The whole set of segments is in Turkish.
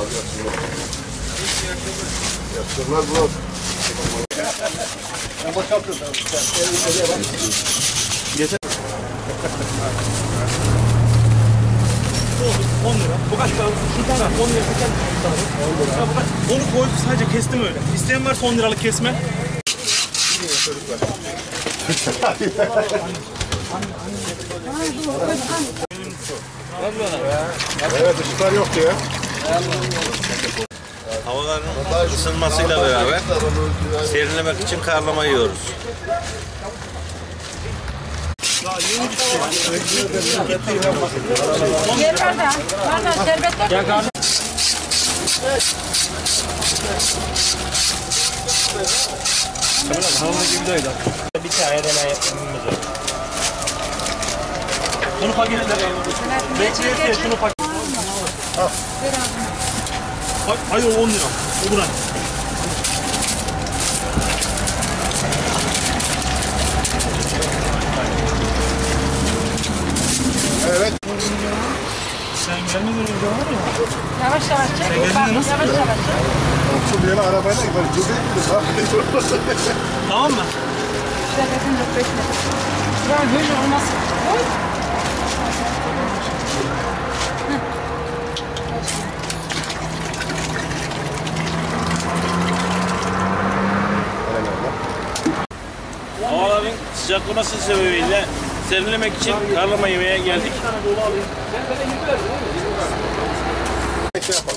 abi, yapsınlar bu. Ben boşaltıyorum. Yeter. 10 lira. Bu kaç para? 10 lira. Onu koyup sadece kestim öyle. İsteyen varsa 10 liralık kesme. Evet, ışıklar yoktu ya. Havaların ısınmasıyla beraber serinlemek için karlama yiyoruz. Yeter de. Nerede? Şerbetler mi? Bir tane deney yapmamız var. Bunu paketle. Bekle şunu paketle. Hayır o 10 lira. O buranın. Evet. Sen gelmeden önce var ya. Yavaş yavaş çek. Sen geldin nasıl? Yavaş yavaş çek. Şu bir yana arabayla gidelim. Tamam mı? Şerbetin yok bekle. Ya böyle olmaz. Oy. Havaların sıcaklaması sebebiyle serinlemek için karlama yemeye geldik. Şey yapalım.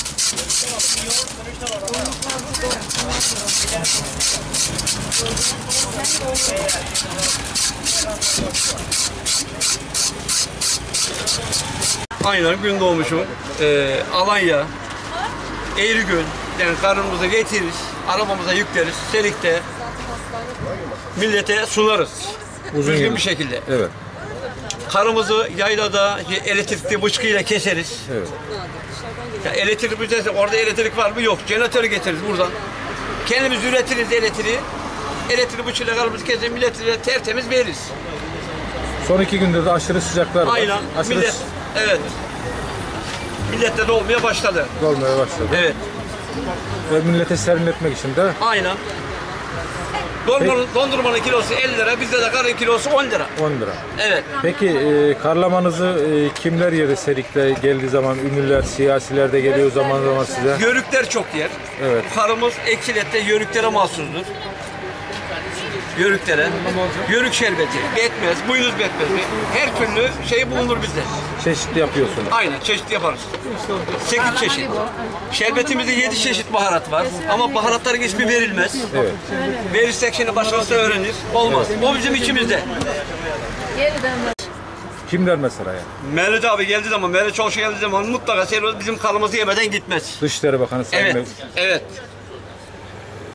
Aynen gün doğmuşum. Alanya, Eğrigöl, yani karnımıza getiririz, arabamıza yükleriz, Selik'te millete sunarız. Düzgün bir şekilde. Evet. Karımızı yaylada elektrikli bıçkıyla keseriz. Evet. Ya elektrik bütçesi, orada elektrik var mı? Yok. Jeneratörü getiririz buradan. Kendimiz üretiriz elektriği. Elektrik bıçkıyla karımızı keseriz, millete tertemiz veririz. Son 2 gündür de aşırı sıcaklar var. Aynen. Aşırı Millet, evet. Millette de olmaya başladı. dolmaya başladı. Evet. Ve millete serinletmek için de Aynen. Dondurmanın kilosu 50 lira, bizde de karın kilosu 10 lira. 10 lira. Evet. Peki karlamanızı kimler yeri Serik'te geldiği zaman, ünlüler, siyasiler de geliyor zaman zaman size? Yörükler çok yer. Evet. Karımız Ekçilet'te yörüklere mahsustur. Yörüklere. Yörük şerbeti, betmez, buynuz betmez. Her türlü şey bulunur bizde. Çeşitli yapıyorsunuz. Aynen, çeşit yaparız. 8 çeşit. Şerbetimizde 7 çeşit baharat var. Ama baharatların ismi verilmez. Evet. Verirsek şimdi başkası öğrenir. Olmaz. O bizim içimizde. Kimler mesela yani? Mehmet abi geldiği zaman, Mehmet Çavuş'a geldiği zaman mutlaka bizim kanımızı yemeden gitmez. Dışişleri Bakanı Sayın Evet, Mevlüt. evet.